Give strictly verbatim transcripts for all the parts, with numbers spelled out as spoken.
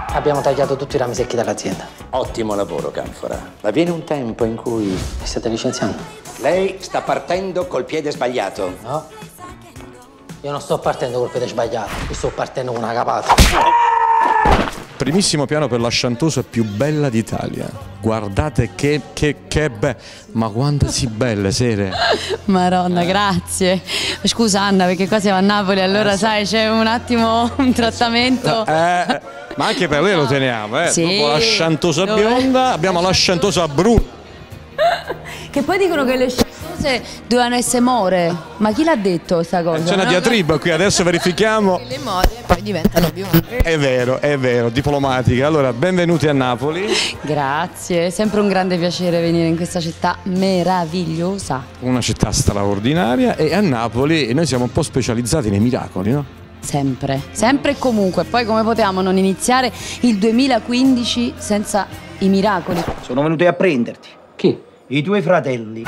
Abbiamo tagliato tutti i rami secchi dell'azienda. Ottimo lavoro, Canfora. Ma viene un tempo in cui... Mi state licenziando? Lei sta partendo col piede sbagliato. No. Io non sto partendo col piede sbagliato, io sto partendo con una capata. Primissimo piano per la chanteuse più bella d'Italia. Guardate che, che, che be... Ma quanto si belle, Sere. Maronna, grazie. Scusa Anna, perché qua siamo a Napoli, allora eh, sai, c'è un attimo un trattamento. Eh, ma anche per lei lo teniamo, eh. Sì. Dopo la chantosa Dove? bionda abbiamo la chantosa bruna. Che poi dicono che le chantose dovevano essere more. Ma chi l'ha detto questa cosa? C'è una diatriba qui, adesso verifichiamo. Le more poi diventano bionde. È vero, è vero, diplomatica. Allora, benvenuti a Napoli. Grazie, è sempre un grande piacere venire in questa città meravigliosa. Una città straordinaria e a Napoli noi siamo un po' specializzati nei miracoli, no? Sempre, sempre e comunque. Poi come potevamo non iniziare il duemilaquindici senza i miracoli? Sono venuti a prenderti. Chi? I tuoi fratelli.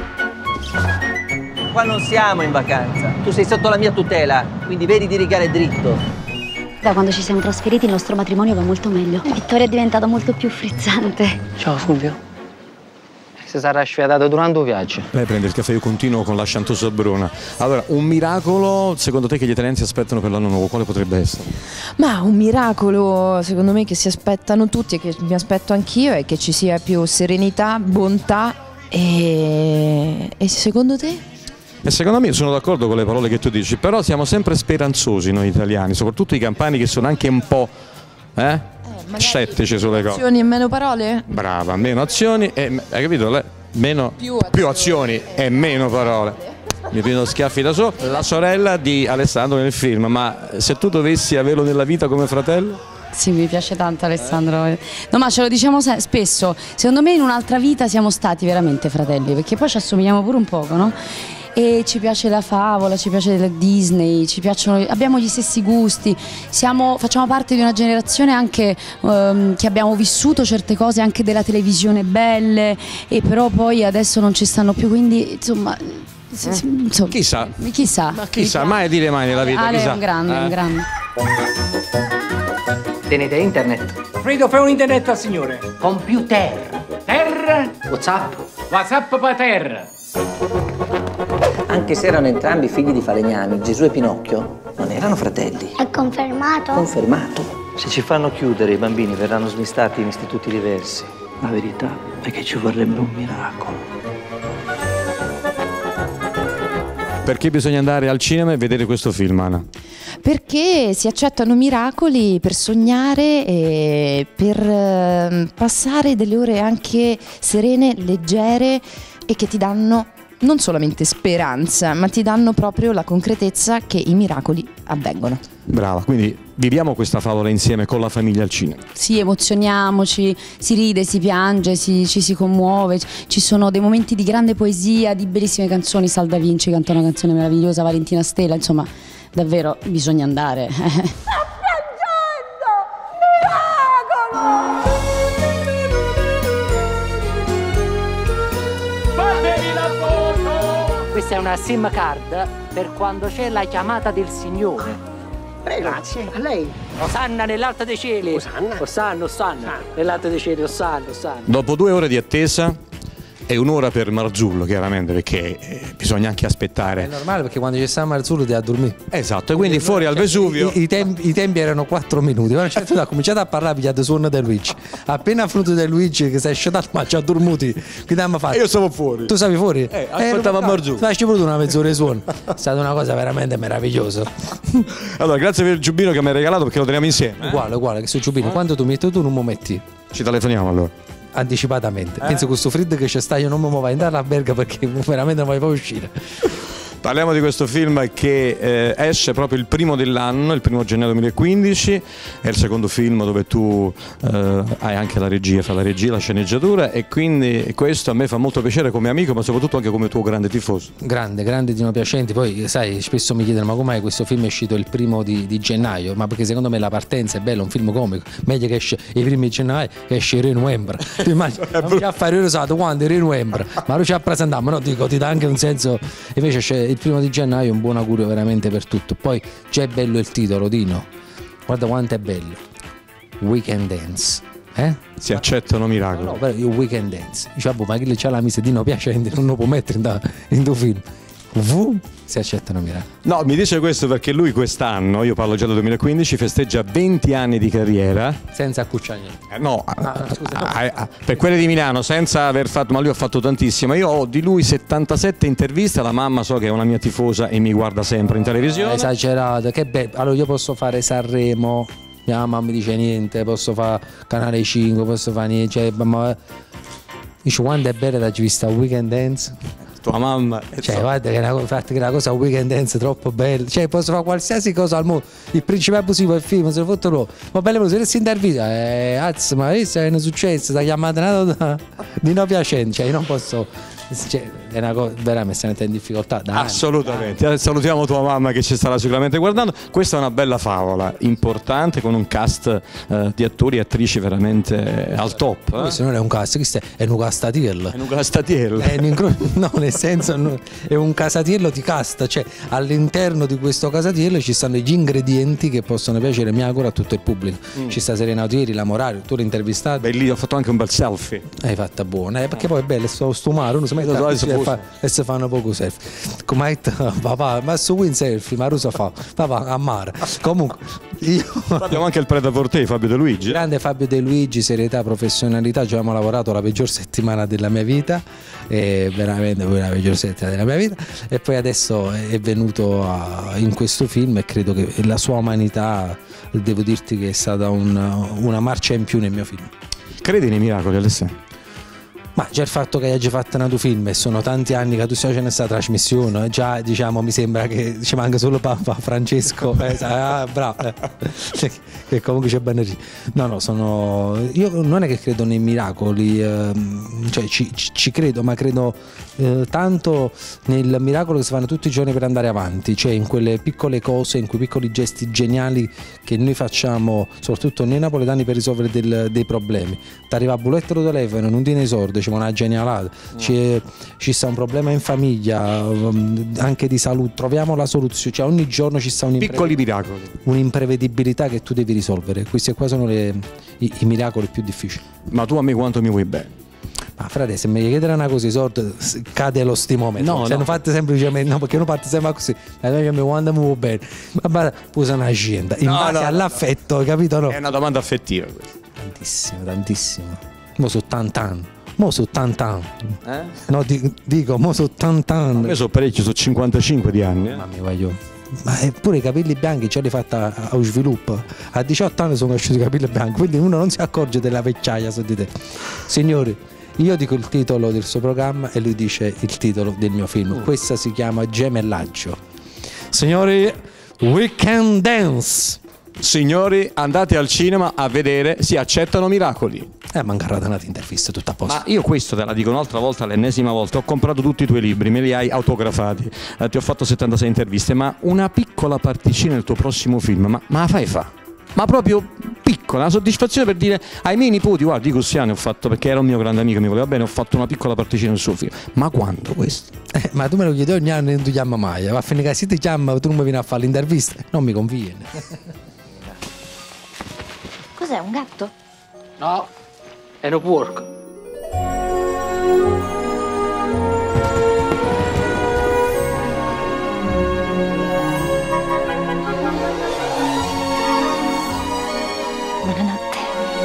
Qua non siamo in vacanza, tu sei sotto la mia tutela, quindi vedi di rigare dritto. Da quando ci siamo trasferiti il nostro matrimonio va molto meglio. Vittoria è diventata molto più frizzante. Ciao Fulvio. Si sarà sfiatato durante il viaggio. Lei prende il caffè, io continuo con la chantosa bruna. Allora, un miracolo secondo te che gli italiani si aspettano per l'anno nuovo, quale potrebbe essere? Ma un miracolo, secondo me, che si aspettano tutti e che mi aspetto anch'io è che ci sia più serenità, bontà e... e secondo te? E secondo me sono d'accordo con le parole che tu dici, però siamo sempre speranzosi noi italiani, soprattutto i campani che sono anche un po' eh? scettici sulle cose. Azioni e meno parole? Brava, meno azioni e, hai capito? Le, meno, Più azioni. più azioni e meno parole. Mi prendo schiaffi da solo. La sorella di Alessandro nel film, ma se tu dovessi averlo nella vita come fratello? Sì, mi piace tanto Alessandro. No, ma ce lo diciamo spesso. Secondo me in un'altra vita siamo stati veramente fratelli, perché poi ci assomigliamo pure un poco, no? E ci piace la favola, ci piace la Disney, ci piacciono, abbiamo gli stessi gusti, siamo, facciamo parte di una generazione anche um, che abbiamo vissuto certe cose anche della televisione belle e però poi adesso non ci stanno più, quindi insomma... insomma chissà, chissà, ma chissà, mai dire mai nella vita. Ale chissà. è un grande, eh? un grande. Tenete internet? Credo fai un internet al signore. Computer. Terra. WhatsApp. WhatsApp per terra. Anche se erano entrambi figli di falegnami, Gesù e Pinocchio non erano fratelli. È confermato? Confermato. Se ci fanno chiudere, i bambini verranno smistati in istituti diversi. La verità è che ci vorrebbe un miracolo. Perché bisogna andare al cinema e vedere questo film, Anna? Perché si accettano miracoli per sognare e per eh, passare delle ore anche serene, leggere e che ti danno non solamente speranza, ma ti danno proprio la concretezza che i miracoli avvengono. Brava, quindi viviamo questa favola insieme con la famiglia al cinema. Sì, emozioniamoci, si ride, si piange, si, ci si commuove, ci sono dei momenti di grande poesia, di bellissime canzoni. Sal Da Vinci canta una canzone meravigliosa, Valentina Stella, insomma davvero bisogna andare. Questa è una SIM card per quando c'è la chiamata del Signore. Prego, grazie. A lei. Osanna nell'alto dei cieli. Osanna. Osanna, Osanna. Nell'alto dei cieli, Osanna, Osanna. Dopo due ore di attesa e un'ora per Marzullo, chiaramente, perché eh, bisogna anche aspettare. È normale perché quando ci sta Marzullo ti ha dormito. Esatto, e quindi fuori al Vesuvio. I, i, tempi, I tempi erano quattro minuti. Quando certo ha cominciato a parlare, pigliato suono del Luigi. Appena finito del Luigi che si è scedato, ma ci ha dormiti. Quindi abbiamo fatto. Io stavo fuori. Tu stavi fuori? Eh, aspettavo eh, Marzullo. Facci pure una mezz'ora di suono. È stata una cosa veramente meravigliosa. Allora, grazie per il giubbino che mi hai regalato perché lo teniamo insieme. Eh? Uguale, uguale, che sul giubbino. Quando tu metti tu non mi metti. Ci telefoniamo allora. Anticipatamente. Eh? Penso che questo freddo che c'è sta io non mi muovo a andare all'albergo perché veramente non voglio poi uscire. Parliamo di questo film che eh, esce proprio il primo dell'anno, il primo gennaio duemilaquindici, è il secondo film dove tu eh, hai anche la regia, fa la regia, la sceneggiatura e quindi questo a me fa molto piacere come amico ma soprattutto anche come tuo grande tifoso. Grande, grande Dino Piacenti, poi sai spesso mi chiedono ma com'è questo film è uscito il primo di, di gennaio, ma perché secondo me la partenza è bella, un film comico, meglio che esce i primi di gennaio che esce il novembre, tu immagini, non già fare il rosato quando il novembre, ma lui ci ha presentato, no dico ti dà anche un senso, invece c'è il primo di gennaio, un buon augurio veramente per tutto. Poi già è bello il titolo, Dino, guarda quanto è bello. Weekend Dance. Eh? Si accettano miracoli. No, no, però io Weekend Dance. Dice, boh, ma chi c'ha la mise di no piacente, non lo può mettere in, in tuo film. V si accettano miracoli. No, mi dice questo perché lui quest'anno, io parlo già del duemilaquindici, festeggia venti anni di carriera. Senza accucciare niente. Eh, no, ah, scusa, no. Ah, ah, per quelle di Milano, senza aver fatto, ma lui ha fatto tantissimo. Io ho di lui settantasette interviste, la mamma so che è una mia tifosa e mi guarda sempre in televisione. Eh, esagerato, che bello. Allora io posso fare Sanremo, mia mamma mi dice niente, posso fare Canale cinque, posso fare niente, cioè, ma... dice quando è bello da vista Weekend Dance. Tua mamma, cioè so. Guarda che è una, che è una cosa Weekend Dance troppo bella, cioè posso fare qualsiasi cosa al mondo, il principe abusivo del film se lo fatto loro, ma bello se si intervista eh, azz, ma questo è un successo, sta chiamata di no piacente, cioè io non posso, cioè, è una cosa veramente se ne in difficoltà da assolutamente anni. Salutiamo tua mamma che ci starà sicuramente guardando. Questa è una bella favola importante con un cast eh, di attori e attrici veramente al top, eh? Questo non è un cast, questo è un castatiello, è un castatiello, è un, no, nel senso no, è un casatiello di cast, cioè all'interno di questo casatiello ci stanno gli ingredienti che possono piacere, mi auguro, a tutto il pubblico. Mm. Ci sta Serena Autieri, la Morario, tu l'hai intervistato. Beh, lì ho fatto anche un bel selfie. Hai fatta buona, eh, perché poi è bello, sto stumare, uno si mette a e, fa, e si fanno poco selfie. Come papà, ma su un selfie, ma cosa fa? Papà, a mare. Comunque, io... abbiamo anche il preda por te, Fabio De Luigi. Grande Fabio De Luigi, serietà, professionalità, ci abbiamo lavorato la peggior settimana della mia vita, e veramente la peggior settimana della mia vita, e poi adesso è venuto a, in questo film, e credo che la sua umanità, devo dirti che è stata un, una marcia in più nel mio film. Credi nei miracoli, Alessandro? Ma già il fatto che hai già fatto un tuo film e sono tanti anni che tu stai facendo questa trasmissione, già diciamo mi sembra che ci manca solo Papa Francesco, eh, ah, bravo, eh. Che comunque c'è bene. No, no, sono io non è che credo nei miracoli, eh, cioè ci, ci credo, ma credo eh, tanto nel miracolo che si fanno tutti i giorni per andare avanti, cioè in quelle piccole cose, in quei piccoli gesti geniali che noi facciamo, soprattutto noi napoletani, per risolvere del, dei problemi. Ti arriva a bulletto di telefono, non tiene i soldi, c'è una genialata, no. ci, ci sta un problema in famiglia, anche di salute, troviamo la soluzione, cioè ogni giorno ci sta un piccoli miracoli, un'imprevedibilità che tu devi risolvere. Questi qua sono le, i, i miracoli più difficili. Ma tu a me quanto mi vuoi bene? Ma frate, se mi chiedere una cosa, i soldi cade lo stimometro. No, cioè, no. non fate semplicemente, no, perché non parte sempre così. E mi quando mi vuoi bene, ma usa una scelta in no, base no, all'affetto, capito? No? È una domanda affettiva questa. Tantissimo, tantissimo. Mo su ottanta Mo su ottanta eh? No, di, dico, mo su ottanta anni. Io sono parecchio, sono cinquantacinque di anni. Eh? Ma mi voglio. Ma eppure i capelli bianchi ce li fatta a, a sviluppo. A diciotto anni sono cresciuti i capelli bianchi, quindi uno non si accorge della vecchiaia su di te. Signori, io dico il titolo del suo programma e lui dice il titolo del mio film. Questa si chiama Gemellaggio. Signori, Weekend Dance. Signori, andate al cinema a vedere Si accettano miracoli. Eh, manca una intervista, tutta a posto. Ma io questo te la dico un'altra volta, l'ennesima volta. Ho comprato tutti i tuoi libri, me li hai autografati, eh, ti ho fatto settantasei interviste, ma una piccola particina nel tuo prossimo film, ma, ma la fai fa? Ma proprio piccola, una soddisfazione per dire ai miei nipoti, guarda, di Cossiani ho fatto, perché era un mio grande amico, mi voleva bene, ho fatto una piccola particina nel suo film. Ma quando questo? Eh, ma tu me lo chiedi ogni anno e non ti chiama mai. Va a finire che se ti chiama tu non mi vieni a fare l'intervista. Non mi conviene. Cos'è, un gatto? No, è un porco. Buonanotte.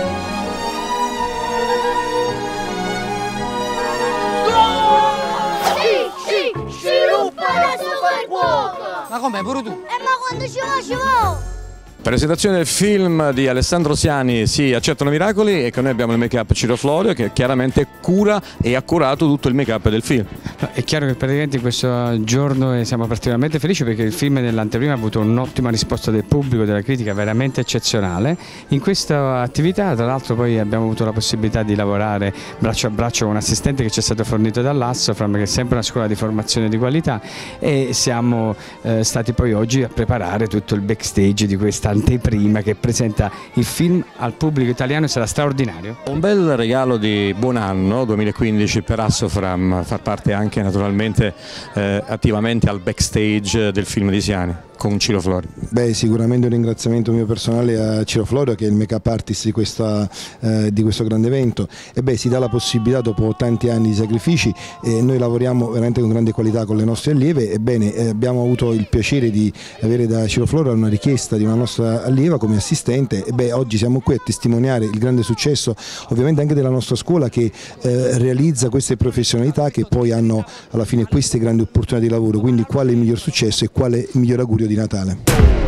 Sì, sì, sviluppa la super cuoco! Ma com'è, pure tu? Eh, ma quando ci va, ci va! Presentazione del film di Alessandro Siani, Si accettano miracoli, e con noi abbiamo il make-up Ciro Florio che chiaramente cura e ha curato tutto il make-up del film. È chiaro che praticamente in questo giorno siamo particolarmente felici perché il film nell'anteprima ha avuto un'ottima risposta del pubblico, della critica veramente eccezionale. In questa attività tra l'altro poi abbiamo avuto la possibilità di lavorare braccio a braccio con un assistente che ci è stato fornito dall'Assofram, che è sempre una scuola di formazione di qualità, e siamo eh, stati poi oggi a preparare tutto il backstage di questa anteprima che presenta il film al pubblico italiano, sarà straordinario. Un bel regalo di buon anno duemilaquindici per Assofram, far parte anche naturalmente eh, attivamente al backstage del film di Siani con Ciro Florio. Beh, sicuramente un ringraziamento mio personale a Ciro Florio, che è il make-up artist di, questa, eh, di questo grande evento, e beh, si dà la possibilità dopo tanti anni di sacrifici, eh, noi lavoriamo veramente con grande qualità con le nostre allieve. Ebbene, eh, abbiamo avuto il piacere di avere da Ciro Florio una richiesta di una nostra allieva come assistente, e beh, oggi siamo qui a testimoniare il grande successo ovviamente anche della nostra scuola, che eh, realizza queste professionalità che poi hanno alla fine queste grandi opportunità di lavoro. Quindi quale il miglior successo e quale il miglior augurio di Natale.